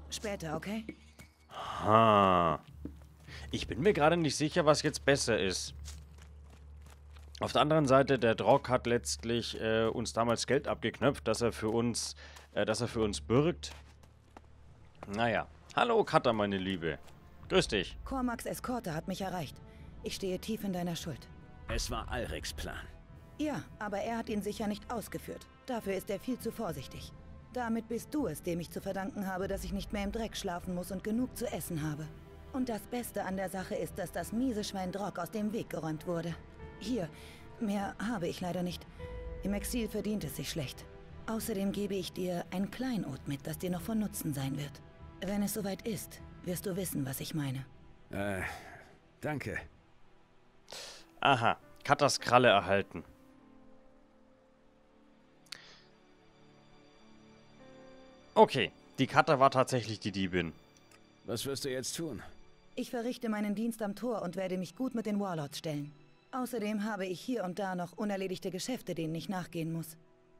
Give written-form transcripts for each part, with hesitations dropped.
Später, okay? Ha. Ich bin mir gerade nicht sicher, was jetzt besser ist. Auf der anderen Seite, der Drog hat letztlich uns damals Geld abgeknöpft, dass er für uns bürgt. Naja. Hallo, Cutter, meine Liebe. Grüß dich. Cormacs Eskorte hat mich erreicht. Ich stehe tief in deiner Schuld. Es war Alrics Plan. Ja, aber er hat ihn sicher nicht ausgeführt. Dafür ist er viel zu vorsichtig. Damit bist du es, dem ich zu verdanken habe, dass ich nicht mehr im Dreck schlafen muss und genug zu essen habe. Und das Beste an der Sache ist, dass das miese Schwein Drog aus dem Weg geräumt wurde. Hier, mehr habe ich leider nicht. Im Exil verdient es sich schlecht. Außerdem gebe ich dir ein Kleinod mit, das dir noch von Nutzen sein wird. Wenn es soweit ist, wirst du wissen, was ich meine. Danke. Aha. Cutters Kralle erhalten. Okay. Die Cutter war tatsächlich die Diebin. Was wirst du jetzt tun? Ich verrichte meinen Dienst am Tor und werde mich gut mit den Warlords stellen. Außerdem habe ich hier und da noch unerledigte Geschäfte, denen ich nachgehen muss.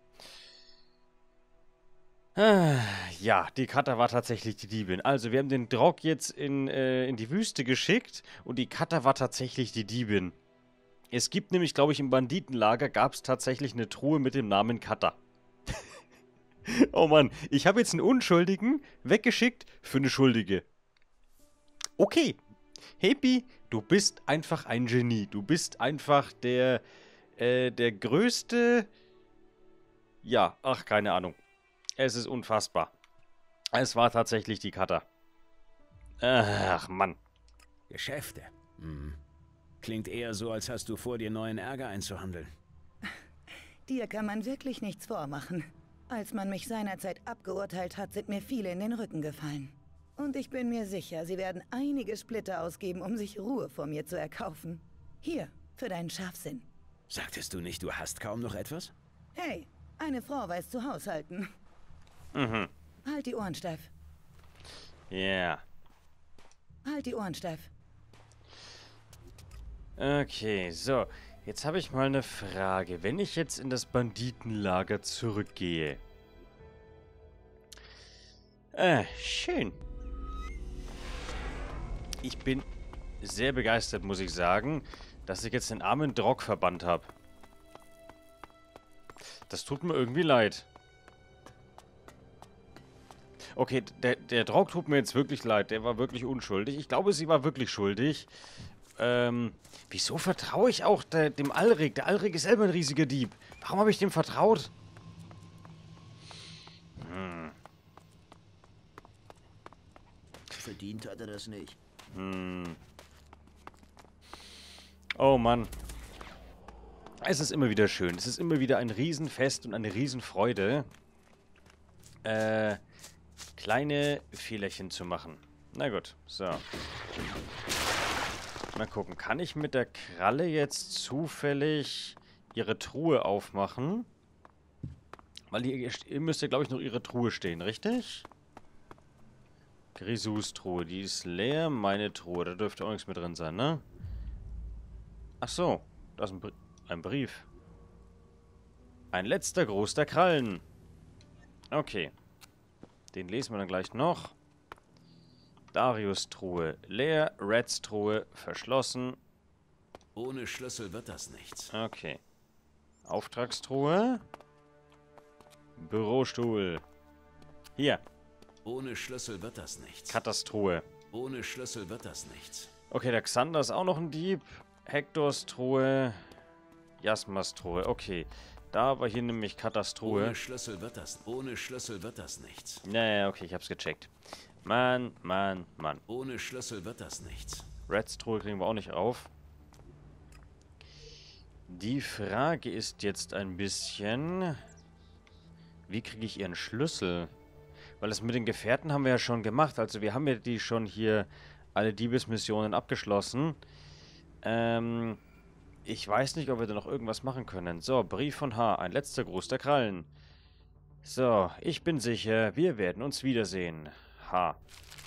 Ja, die Cutter war tatsächlich die Diebin. Also, wir haben den Drog jetzt in die Wüste geschickt und die Cutter war tatsächlich die Diebin. Es gibt nämlich, glaube ich, im Banditenlager gab es tatsächlich eine Truhe mit dem Namen Cutter. Oh Mann, ich habe jetzt einen Unschuldigen weggeschickt für eine Schuldige. Okay, Happy, du bist einfach ein Genie. Du bist einfach der größte... Ja, ach, keine Ahnung. Es ist unfassbar. Es war tatsächlich die Cutter. Ach, Mann. Geschäfte. Klingt eher so, als hast du vor, dir neuen Ärger einzuhandeln. Dir kann man wirklich nichts vormachen. Als man mich seinerzeit abgeurteilt hat, sind mir viele in den Rücken gefallen. Und ich bin mir sicher, sie werden einige Splitter ausgeben, um sich Ruhe vor mir zu erkaufen. Hier, für deinen Scharfsinn. Sagtest du nicht, du hast kaum noch etwas? Hey, eine Frau weiß zu haushalten. Mhm. Halt die Ohren steif. Ja. Yeah. Halt die Ohren steif. Okay, so. Jetzt habe ich mal eine Frage. Wenn ich jetzt in das Banditenlager zurückgehe. Schön. Ich bin sehr begeistert, muss ich sagen, dass ich jetzt den armen Drog verbannt habe. Das tut mir irgendwie leid. Okay, der Drog tut mir jetzt wirklich leid. Der war wirklich unschuldig. Ich glaube, sie war wirklich schuldig. Wieso vertraue ich auch dem Alrik? Der Alrik ist selber ein riesiger Dieb. Warum habe ich dem vertraut? Verdient hat er das nicht. Oh Mann. Es ist immer wieder schön. Es ist immer wieder ein Riesenfest und eine Riesenfreude, kleine Fehlerchen zu machen. Na gut, so. Mal gucken, kann ich mit der Kralle jetzt zufällig ihre Truhe aufmachen? Weil ihr müsst ja, glaube ich, noch ihre Truhe stehen, richtig? Grisus Truhe, die ist leer. Meine Truhe, da dürfte auch nichts mehr drin sein, ne? Ach so, da ist ein Brief. Ein letzter Gruß der Krallen. Okay. Den lesen wir dann gleich noch. Darius Truhe leer, Reds Truhe verschlossen. Ohne Schlüssel wird das nichts. Okay. Auftragstruhe. Bürostuhl. Hier. Ohne Schlüssel wird das nichts. Katastruhe. Ohne Schlüssel wird das nichts. Okay, der Xander ist auch noch ein Dieb. Hektors Truhe. Jasmas Truhe. Okay. Da war hier nämlich Katastruhe. Ohne Schlüssel wird das nichts. Naja, okay, ich hab's gecheckt. Mann. Ohne Schlüssel wird das nichts. Reds Truhe kriegen wir auch nicht auf. Die Frage ist jetzt ein bisschen... Wie kriege ich ihren Schlüssel? Weil das mit den Gefährten haben wir ja schon gemacht. Also wir haben ja die schon hier alle Diebesmissionen abgeschlossen. Ich weiß nicht, ob wir da noch irgendwas machen können. So, Brief von H. Ein letzter Gruß der Krallen. So, ich bin sicher, wir werden uns wiedersehen. H.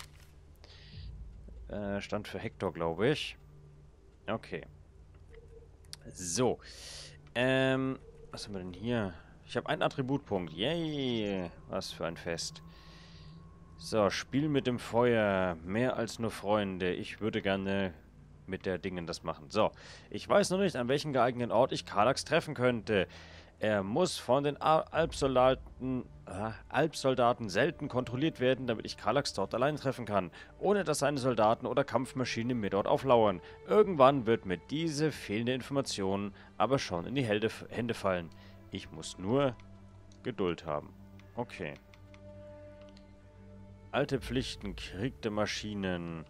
Stand für Hector, glaube ich. Okay. So. Was haben wir denn hier? Ich habe einen Attributpunkt. Yay. Was für ein Fest. So, Spiel mit dem Feuer. Mehr als nur Freunde. Ich würde gerne mit der Dingen das machen. So, ich weiß noch nicht, an welchem geeigneten Ort ich Kallax treffen könnte. Er muss von den Alpsoldaten selten kontrolliert werden, damit ich Kallax dort allein treffen kann, ohne dass seine Soldaten oder Kampfmaschinen mir dort auflauern. Irgendwann wird mir diese fehlende Information aber schon in die Hände fallen. Ich muss nur Geduld haben. Okay. Alte Pflichten, Krieg der Maschinen.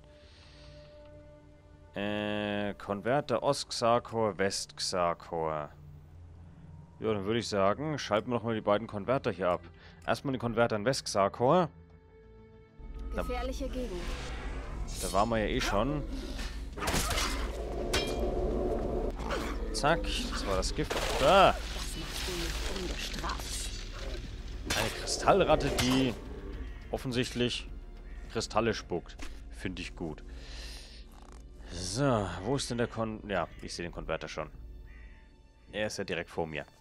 Konverter Ost-Xarkor, West-Xarkor. Ja, dann würde ich sagen, schalten wir nochmal die beiden Konverter hier ab. Erstmal den Konverter in West-Xarkor. Gefährliche Gegend. Da waren wir ja eh schon. Zack, das war das Gift. Ah! Das machst du nicht unbestraft. Eine Kristallratte, die offensichtlich Kristalle spuckt. Finde ich gut. So, wo ist denn der Ja, ich sehe den Konverter schon. Er ist ja direkt vor mir.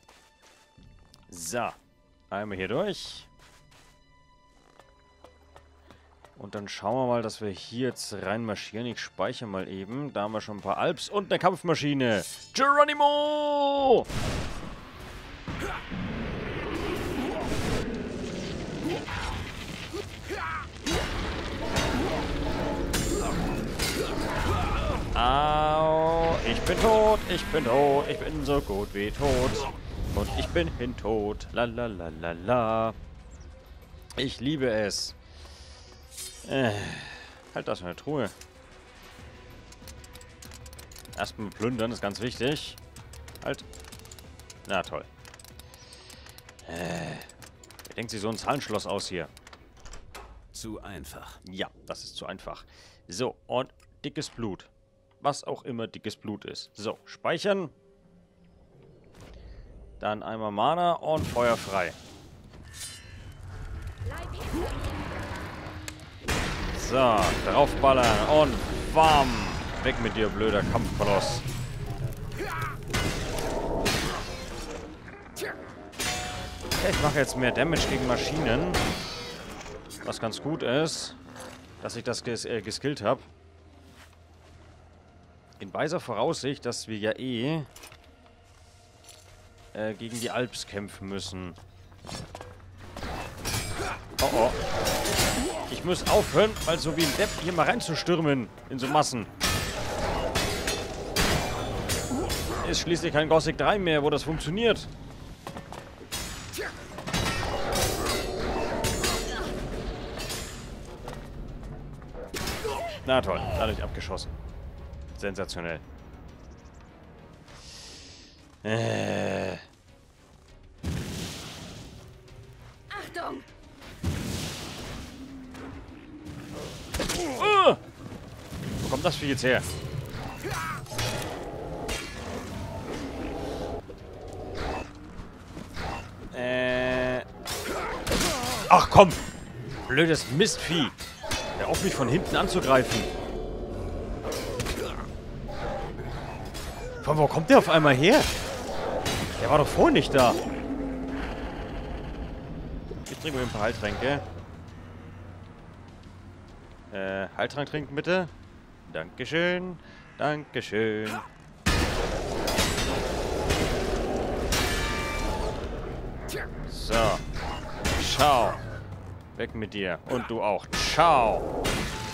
So, einmal hier durch. Und dann schauen wir mal, dass wir hier jetzt reinmarschieren. Ich speichere mal eben. Da haben wir schon ein paar Alps und eine Kampfmaschine. Geronimo! Au, ich bin tot, ich bin tot, ich bin so gut wie tot. Und ich bin tot. La la la la la. Ich liebe es. Halt das in der Truhe. Erstmal plündern, ist ganz wichtig. Halt. Na toll. Wer denkt sich so ein Zahlenschloss aus hier? Zu einfach. Ja, das ist zu einfach. So, und dickes Blut. Was auch immer dickes Blut ist. So, speichern. Dann einmal Mana und Feuer frei. So, draufballern und bam! Weg mit dir, blöder Kampfkoloss. Ich mache jetzt mehr Damage gegen Maschinen. Was ganz gut ist, dass ich das geskillt habe. In weiser Voraussicht, dass wir ja gegen die Alps kämpfen müssen. Oh oh. Ich muss aufhören, mal so wie ein Depp hier mal reinzustürmen in so Massen. Ist schließlich kein Gothic 3 mehr, wo das funktioniert. Na toll, dadurch abgeschossen. Sensationell. Achtung! Wo kommt das Vieh jetzt her? Ach komm! Blödes Mistvieh! Hör auf, mich von hinten anzugreifen. Von wo kommt der auf einmal her? Der war doch vorhin nicht da. Ich trinke mir ein paar Heiltränke. Heiltrank trinken bitte. Dankeschön. Dankeschön. So. Ciao. Weg mit dir. Und du auch. Ciao.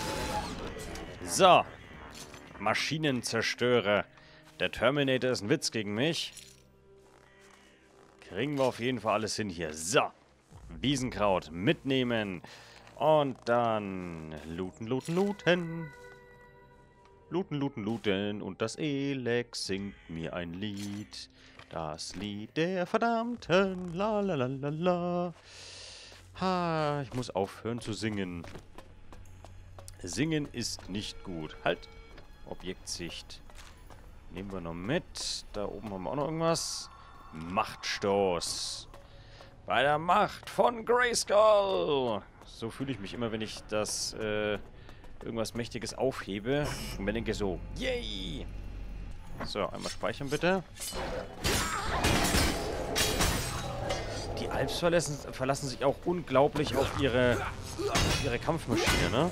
So. Maschinenzerstörer. Der Terminator ist ein Witz gegen mich. Kriegen wir auf jeden Fall alles hin hier. So. Wiesenkraut mitnehmen. Und dann looten, looten, looten. Looten, looten, looten. Und das Elex singt mir ein Lied. Das Lied der Verdammten. La la la la la. Ha, ich muss aufhören zu singen. Singen ist nicht gut. Halt. Objektsicht. Nehmen wir noch mit. Da oben haben wir auch noch irgendwas. Machtstoß. Bei der Macht von Grayskull. So fühle ich mich immer, wenn ich das irgendwas Mächtiges aufhebe. Und mir denke so, yay! So, einmal speichern bitte. Die Alps verlassen sich auch unglaublich auf ihre Kampfmaschine, ne?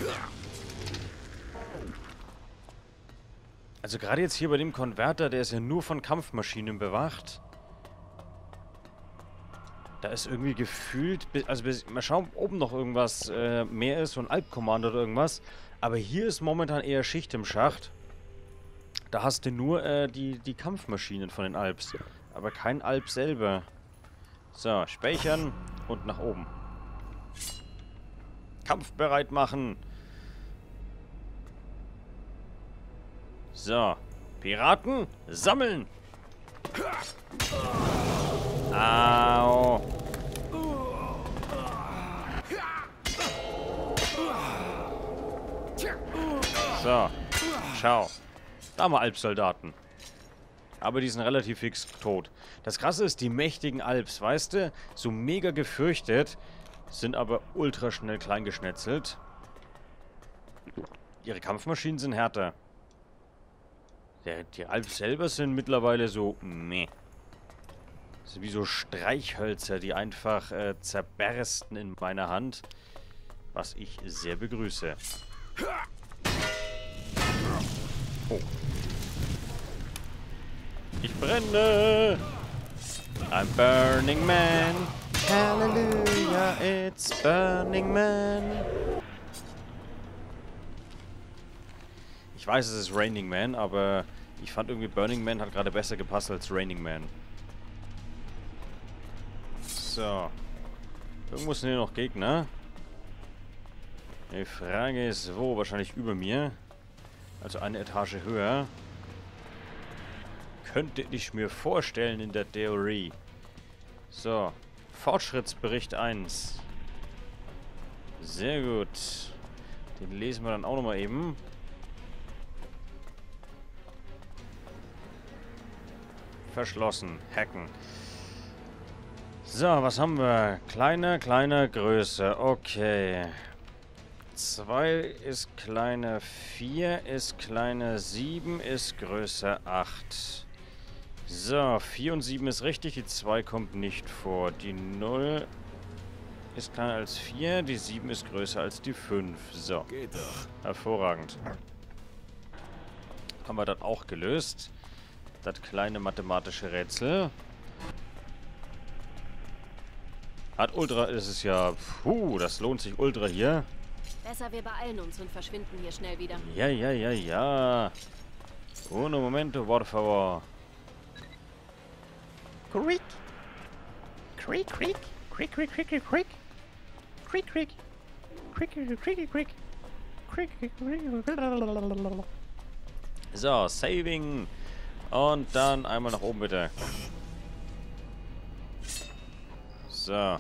Also gerade jetzt hier bei dem Konverter, der ist ja nur von Kampfmaschinen bewacht. Da ist irgendwie gefühlt, also mal schauen, ob oben noch irgendwas mehr ist, so ein Alp-Kommando oder irgendwas. Aber hier ist momentan eher Schicht im Schacht. Da hast du nur die Kampfmaschinen von den Alps. Aber kein Alp selber. So, speichern und nach oben. Kampfbereit machen. So, Piraten, sammeln. Au. So, schau. Da haben wir Alpsoldaten. Aber die sind relativ fix tot. Das Krasse ist, die mächtigen Alps, weißt du? So mega gefürchtet, sind aber ultra schnell kleingeschnetzelt. Ihre Kampfmaschinen sind härter. Die Alps selber sind mittlerweile so meh. So wie so Streichhölzer, die einfach zerbersten in meiner Hand. Was ich sehr begrüße. Oh. Ich brenne! I'm Burning Man! Hallelujah, it's Burning Man! Ich weiß, es ist Raining Man, aber ich fand irgendwie Burning Man hat gerade besser gepasst als Raining Man. So. Irgendwo sind hier noch Gegner. Die Frage ist, wo? Wahrscheinlich über mir. Also eine Etage höher. Könnte ich mir vorstellen in der Theorie. So. Fortschrittsbericht 1. Sehr gut. Den lesen wir dann auch nochmal eben. Verschlossen. Hacken. So, was haben wir? Kleiner, größer. Okay. 2 ist kleiner 4, ist kleiner 7, ist größer 8. So, 4 und 7 ist richtig, die 2 kommt nicht vor. Die 0 ist kleiner als 4, die 7 ist größer als die 5. So, Geht doch. hervorragend. Haben wir das auch gelöst. Das kleine mathematische Rätsel. Hat Ultra, ist es ja... Puh, das lohnt sich Ultra hier. Besser, wir beeilen uns und verschwinden hier schnell wieder. Ja. Uno momento, por favor. Creak. Creak, creak. Creak, creak, creak, creak, creak. Creak, creak. Creak, creak, creak, creak. Creak, creak. So, Saving. Und dann einmal nach oben, bitte. So.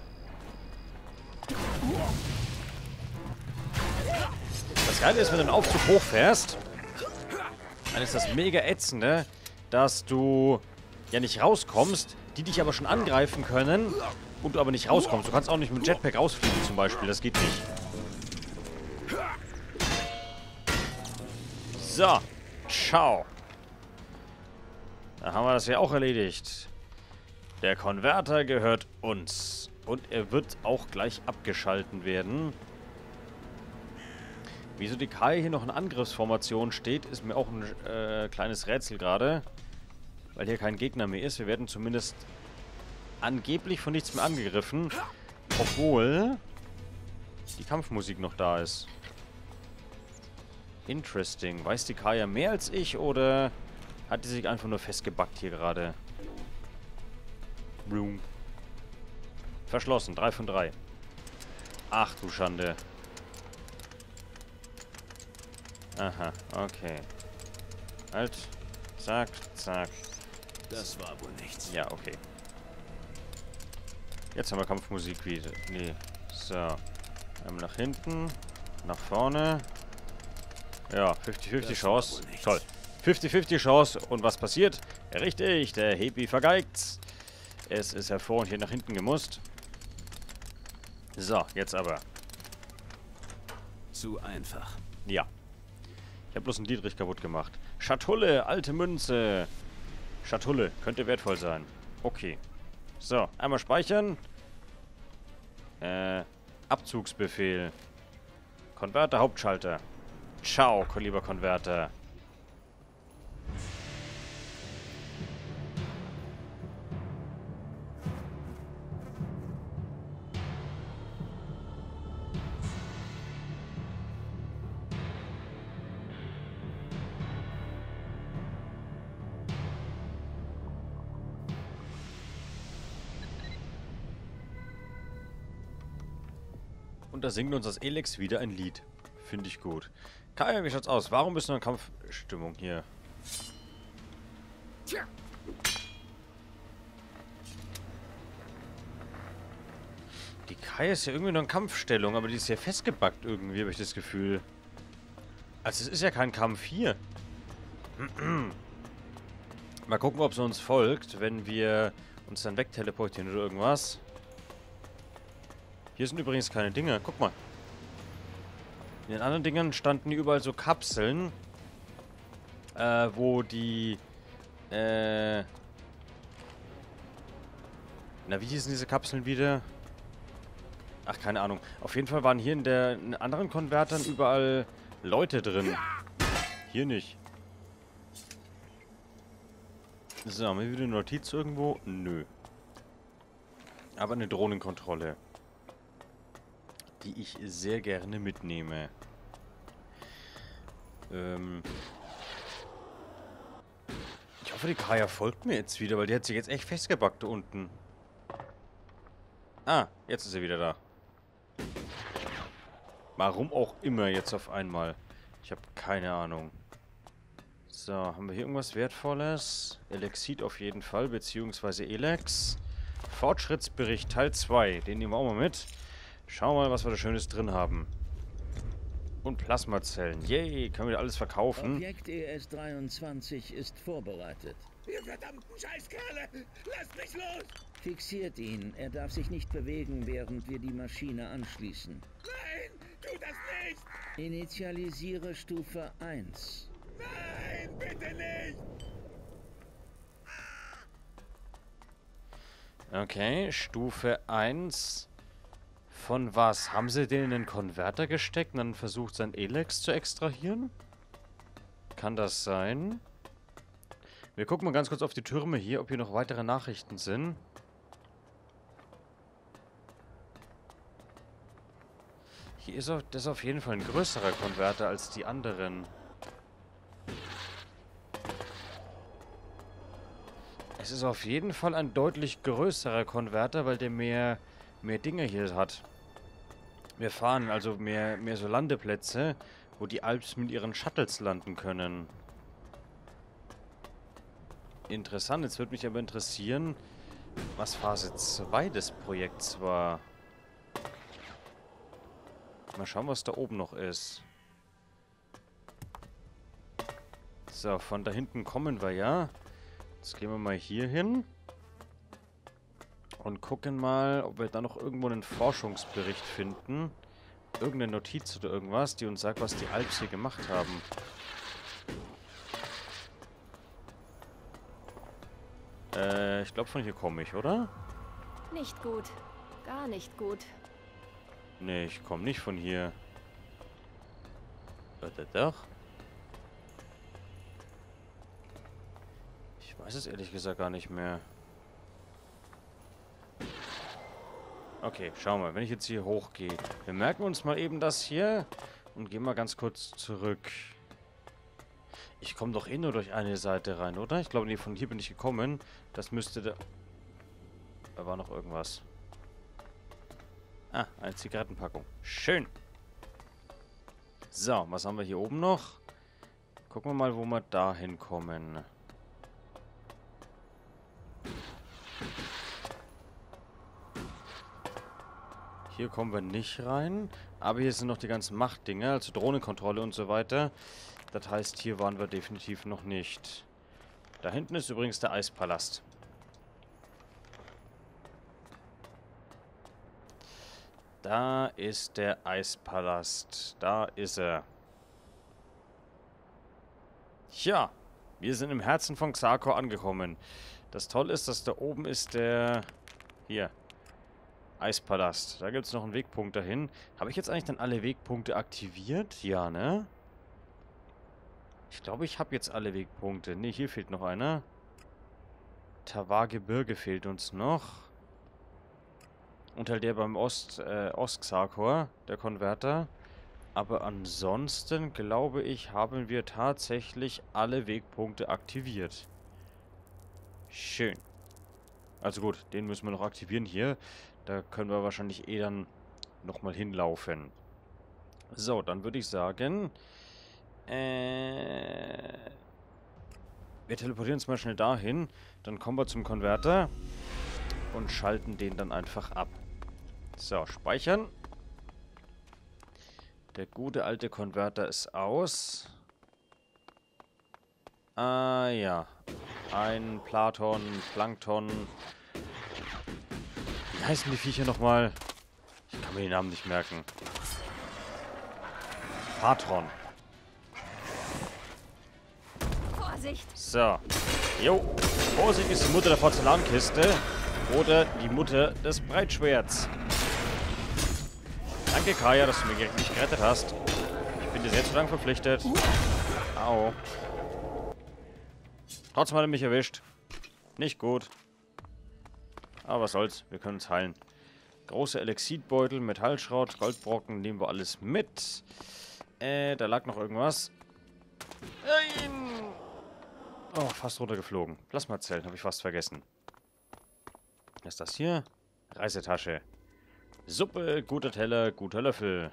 Das Geile ist, wenn du den Aufzug hochfährst, dann ist das mega ätzende, dass du ja nicht rauskommst, die dich aber schon angreifen können und du aber nicht rauskommst. Du kannst auch nicht mit dem Jetpack rausfliegen zum Beispiel, das geht nicht. So, ciao. Da haben wir das ja auch erledigt. Der Konverter gehört uns. Und er wird auch gleich abgeschalten werden. Wieso die Kai hier noch in Angriffsformation steht, ist mir auch ein kleines Rätsel gerade. Weil hier kein Gegner mehr ist. Wir werden zumindest angeblich von nichts mehr angegriffen. Obwohl die Kampfmusik noch da ist. Interesting. Weiß die Kai ja mehr als ich oder hat die sich einfach nur festgebackt hier gerade? Room. Verschlossen. 3 von 3. Ach du Schande. Aha, okay. Halt. Zack, zack. Das war wohl nichts. Ja, okay. Jetzt haben wir Kampfmusik wieder. Nee. So. Einmal nach hinten. Nach vorne. Ja, 50-50 Chance. Toll. 50-50 Chance. Und was passiert? Richtig, der Hepi vergeigt. Es ist hervor und hier nach hinten gemusst. So, jetzt aber. Zu einfach. Ja. Ich habe bloß einen Dietrich kaputt gemacht. Schatulle, alte Münze. Schatulle, könnte wertvoll sein. Okay. So, einmal speichern. Abzugsbefehl. Konverter, Hauptschalter. Ciao, lieber Konverter. Und da singt uns das Elex wieder ein Lied. Finde ich gut. Kaya, wie schaut's aus? Warum bist du in Kampfstimmung hier? Tja. Die Kaya ist ja irgendwie nur in Kampfstellung, aber die ist ja festgebackt irgendwie, habe ich das Gefühl. Also es ist ja kein Kampf hier. Mal gucken, ob sie uns folgt, wenn wir uns dann wegteleportieren oder irgendwas. Hier sind übrigens keine Dinger. Guck mal. In den anderen Dingern standen überall so Kapseln, wo die, na, wie hießen diese Kapseln wieder? Ach, keine Ahnung. Auf jeden Fall waren hier in anderen Konvertern überall Leute drin. Hier nicht. So, haben wir wieder eine Notiz irgendwo? Nö. Aber eine Drohnenkontrolle, die ich sehr gerne mitnehme. Ich hoffe, die Kaya folgt mir jetzt wieder, weil die hat sich jetzt echt festgebackt da unten. Ah, jetzt ist sie wieder da. Warum auch immer jetzt auf einmal. Ich habe keine Ahnung. So, haben wir hier irgendwas Wertvolles? Elexit auf jeden Fall, beziehungsweise Elex. Fortschrittsbericht Teil 2. Den nehmen wir auch mal mit. Schauen wir mal, was wir da Schönes drin haben. Und Plasmazellen. Yay, können wir alles verkaufen. Objekt ES-23 ist vorbereitet. Ihr verdammten Scheißkerle! Lasst mich los! Fixiert ihn. Er darf sich nicht bewegen, während wir die Maschine anschließen. Nein! Tu das nicht! Initialisiere Stufe 1. Nein! Bitte nicht! Okay, Stufe 1. Von was? Haben sie den in den Konverter gesteckt und dann versucht, sein Elex zu extrahieren? Kann das sein? Wir gucken mal ganz kurz auf die Türme hier, ob hier noch weitere Nachrichten sind. Hier ist das auf jeden Fall ein größerer Konverter als die anderen. Es ist auf jeden Fall ein deutlich größerer Konverter, weil der mehr Dinge hier hat. Wir fahren also mehr so Landeplätze, wo die Alps mit ihren Shuttles landen können. Interessant, jetzt würde mich aber interessieren, was Phase 2 des Projekts war. Mal schauen, was da oben noch ist. So, von da hinten kommen wir ja. Jetzt gehen wir mal hier hin. Und gucken mal, ob wir da noch irgendwo einen Forschungsbericht finden. Irgendeine Notiz oder irgendwas, die uns sagt, was die Alps hier gemacht haben. Ich glaube, von hier komme ich, oder? Nicht gut. Gar nicht gut. Nee, ich komme nicht von hier. Oder doch? Ich weiß es ehrlich gesagt gar nicht mehr. Okay, schauen wir, wenn ich jetzt hier hochgehe. Wir merken uns mal eben das hier und gehen mal ganz kurz zurück. Ich komme doch eh nur durch eine Seite rein, oder? Ich glaube, nee, von hier bin ich gekommen. Das müsste da... Da war noch irgendwas. Ah, eine Zigarettenpackung. Schön. So, was haben wir hier oben noch? Gucken wir mal, wo wir da hinkommen. Hier kommen wir nicht rein. Aber hier sind noch die ganzen Machtdinger, also Drohnenkontrolle und so weiter. Das heißt, hier waren wir definitiv noch nicht. Da hinten ist übrigens der Eispalast. Da ist der Eispalast. Da ist er. Tja, wir sind im Herzen von Xarkor angekommen. Das Tolle ist, dass da oben ist der... Hier. Eispalast. Da gibt es noch einen Wegpunkt dahin. Habe ich jetzt eigentlich dann alle Wegpunkte aktiviert? Ja, ne? Ich glaube, ich habe jetzt alle Wegpunkte. Ne, hier fehlt noch einer. Tavar-Gebirge fehlt uns noch. Und halt der beim Ostxarkor, der Konverter. Aber ansonsten, glaube ich, haben wir tatsächlich alle Wegpunkte aktiviert. Schön. Also gut, den müssen wir noch aktivieren hier. Da können wir wahrscheinlich eh dann nochmal hinlaufen. So, dann würde ich sagen... wir teleportieren uns mal schnell dahin. Dann kommen wir zum Konverter. Und schalten den dann einfach ab. So, speichern. Der gute alte Konverter ist aus. Ah, ja. Ein Platon, Plankton. Wie heißen die Viecher nochmal? Ich kann mir den Namen nicht merken. Patron. Vorsicht! So. Jo. Vorsicht ist die Mutter der Porzellankiste. Oder die Mutter des Breitschwerts. Danke, Kaya, dass du mich gerettet hast. Ich bin dir sehr zu lang verpflichtet. Au. Trotzdem hat er mich erwischt. Nicht gut. Aber was soll's, wir können uns heilen. Große Elexitbeutel, Metallschrott, Goldbrocken, nehmen wir alles mit. Da lag noch irgendwas. Nein! Oh, fast runtergeflogen. Plasmazellen, habe ich fast vergessen. Was ist das hier? Reisetasche. Suppe, guter Teller, guter Löffel.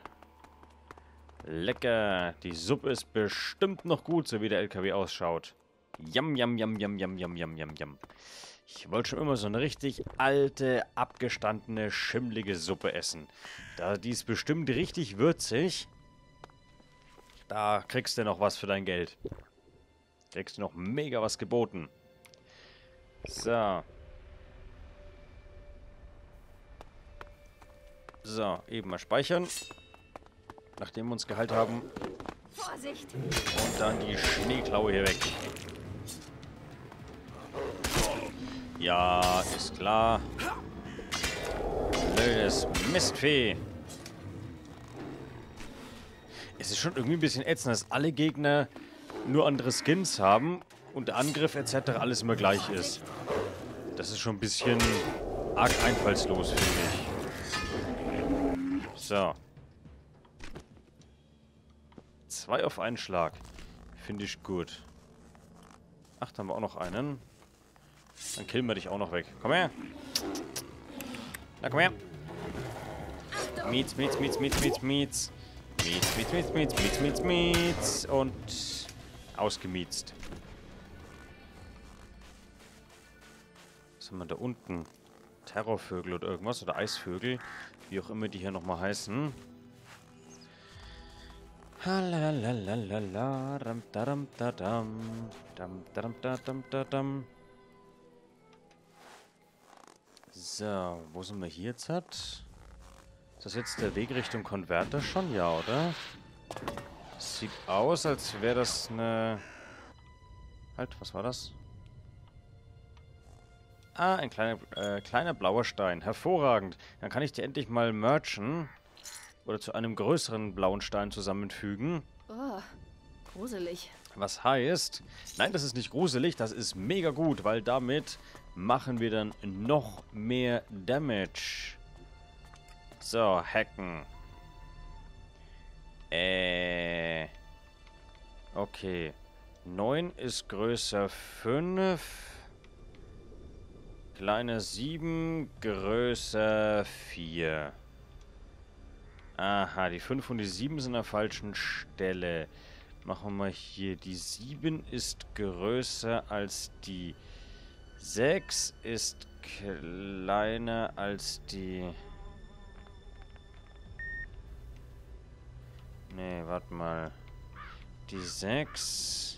Lecker. Die Suppe ist bestimmt noch gut, so wie der LKW ausschaut. Yum, yum, yum, yum, yum, yum, yum, yum, yum. Ich wollte schon immer so eine richtig alte, abgestandene, schimmlige Suppe essen. Die ist bestimmt richtig würzig. Da kriegst du noch was für dein Geld. Kriegst du noch mega was geboten. So. So, eben mal speichern. Nachdem wir uns geheilt haben. Vorsicht! Und dann die Schneeklaue hier weg. Ja, ist klar. Blödes Mistvieh. Es ist schon irgendwie ein bisschen ätzend, dass alle Gegner nur andere Skins haben und der Angriff etc. alles immer gleich ist. Das ist schon ein bisschen arg einfallslos, finde ich. So. 2 auf einen Schlag. Finde ich gut. Ach, da haben wir auch noch einen. Dann killen wir dich auch noch weg. Komm her. Na, komm her. Mietz, mietz, mietz, mietz, mietz, mietz. Mietz, mietz, mietz, mietz, mietz, mietz, mietz. Und ausgemiezt. Was haben wir da unten? Terrorvögel oder irgendwas? Oder Eisvögel? Wie auch immer die hier nochmal heißen. So, wo sind wir hier jetzt? Ist das jetzt der Weg Richtung Konverter schon? Ja, oder? Sieht aus, als wäre das eine... Halt, was war das? Ah, ein kleiner blauer Stein. Hervorragend. Dann kann ich die endlich mal merchen. Oder zu einem größeren blauen Stein zusammenfügen. Oh, gruselig. Was heißt... Nein, das ist nicht gruselig. Das ist mega gut, weil damit machen wir dann noch mehr Damage. So, hacken. Okay. 9 ist größer 5. Kleiner 7, größer 4. Aha, die 5 und die 7 sind an der falschen Stelle. Machen wir mal hier. Die 7 ist größer als die 6, ist kleiner als die... Nee, warte mal. Die 6...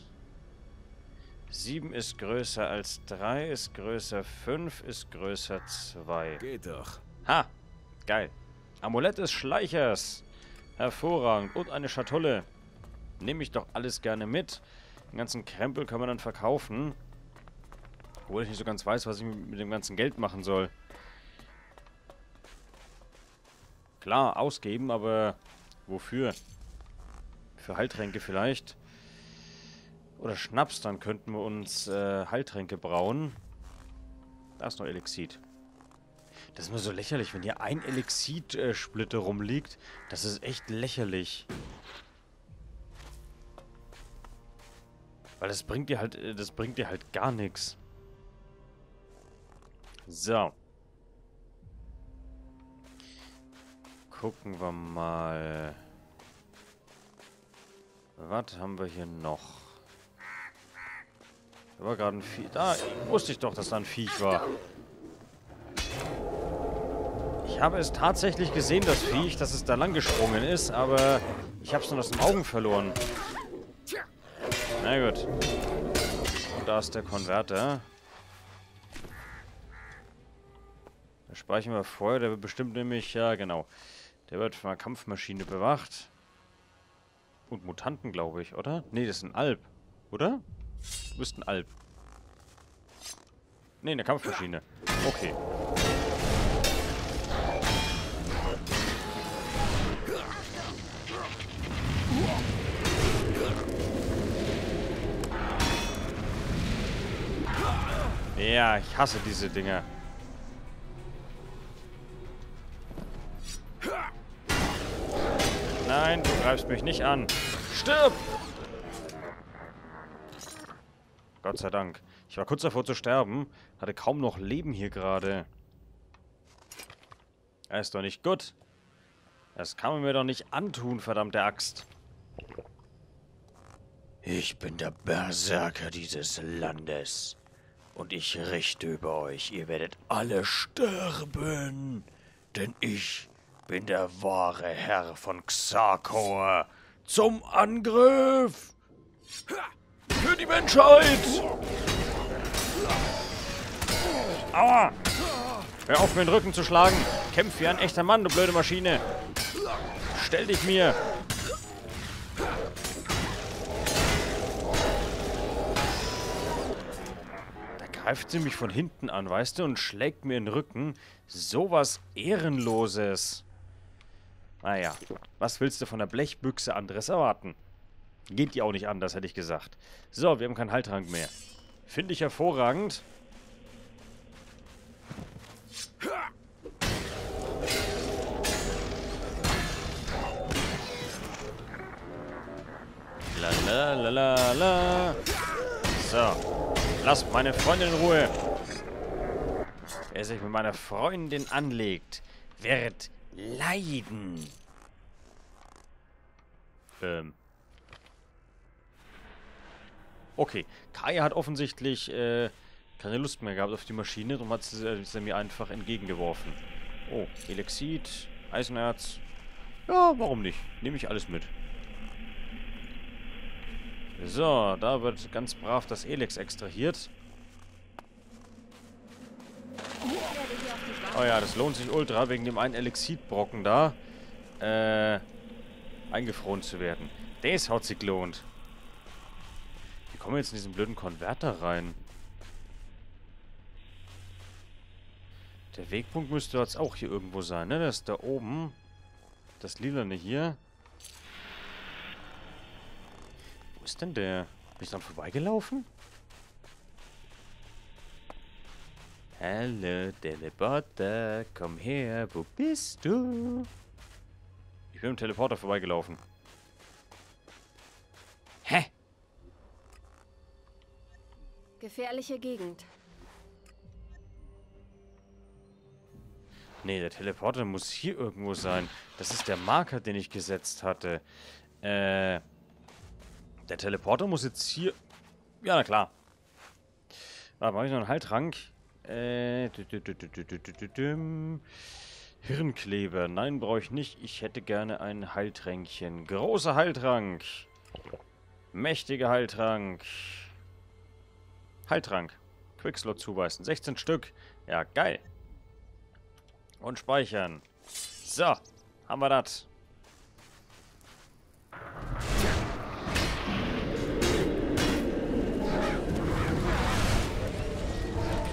7 ist größer als 3, ist größer 5, ist größer 2. Geht doch. Ha! Geil. Amulett des Schleichers. Hervorragend. Und eine Schatulle. Nehme ich doch alles gerne mit. Den ganzen Krempel kann man dann verkaufen. Obwohl ich nicht so ganz weiß, was ich mit dem ganzen Geld machen soll. Klar, ausgeben, aber wofür? Für Heiltränke vielleicht. Oder Schnaps, dann könnten wir uns Heiltränke brauen. Da ist noch Elixid. Das ist nur so lächerlich, wenn hier ein Elixid-Splitter rumliegt. Das ist echt lächerlich. Weil das bringt dir halt gar nichts. So. Gucken wir mal. Was haben wir hier noch? Da war gerade ein Viech. Da wusste ich doch, dass da ein Viech war. Ich habe es tatsächlich gesehen, das Viech, dass es da lang gesprungen ist, aber ich habe es nur aus den Augen verloren. Na gut. Und da ist der Konverter. Da speichern wir vorher, der wird bestimmt nämlich, ja genau. Der wird von einer Kampfmaschine bewacht. Und Mutanten, glaube ich, oder? Nee, das ist ein Alp, oder? Du bist ein Alp. Nee, eine Kampfmaschine. Okay. Ja, ich hasse diese Dinger. Nein, du greifst mich nicht an. Stirb! Gott sei Dank. Ich war kurz davor zu sterben. Hatte kaum noch Leben hier gerade. Er ist doch nicht gut. Das kann man mir doch nicht antun, verdammte Axt. Ich bin der Berserker dieses Landes. Und ich richte über euch. Ihr werdet alle sterben. Denn ich bin der wahre Herr von Xarkor. Zum Angriff! Für die Menschheit! Aua! Hör auf, mir den Rücken zu schlagen. Kämpf wie ein echter Mann, du blöde Maschine. Stell dich mir. Da greift sie mich von hinten an, weißt du, und schlägt mir in den Rücken. Sowas Ehrenloses. Naja, was willst du von der Blechbüchse anderes erwarten? Geht die auch nicht anders, hätte ich gesagt. So, wir haben keinen Heiltrank mehr. Finde ich hervorragend. La la la la. So, lasst meine Freundin in Ruhe. Wer sich mit meiner Freundin anlegt, wird leiden. Okay, Kaya hat offensichtlich keine Lust mehr gehabt auf die Maschine, darum hat sie mir einfach entgegengeworfen. Oh, Elixid, Eisenerz. Ja, warum nicht? Nehme ich alles mit. So, da wird ganz brav das Elex extrahiert. Oh ja, das lohnt sich ultra, wegen dem einen Elixidbrocken da eingefroren zu werden. Das hat sich gelohnt. Wie kommen wir jetzt in diesen blöden Konverter rein? Der Wegpunkt müsste jetzt auch hier irgendwo sein, ne? Das ist da oben. Das Lilane hier. Wo ist denn der? Bin ich dran vorbeigelaufen? Hallo, Teleporter, komm her, wo bist du? Ich bin im Teleporter vorbeigelaufen. Hä? Gefährliche Gegend. Nee, der Teleporter muss hier irgendwo sein. Das ist der Marker, den ich gesetzt hatte. Der Teleporter muss jetzt hier... Ja, na klar. Da mache ich noch einen Heiltrank. Hirnkleber. Nein, brauche ich nicht. Ich hätte gerne ein Heiltränkchen. Großer Heiltrank. Mächtiger Heiltrank. Heiltrank. Quickslot zuweisen. 16 Stück. Ja, geil. Und speichern. So, haben wir das.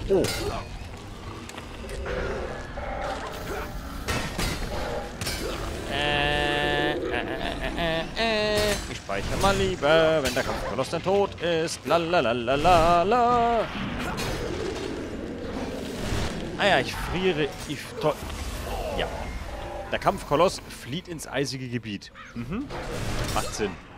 Oh. Ich speichere mal lieber, wenn der Kampfkoloss dann tot ist. Lalalala. Ah ja, ich friere. Ja. Der Kampfkoloss flieht ins eisige Gebiet. Mhm. Macht Sinn.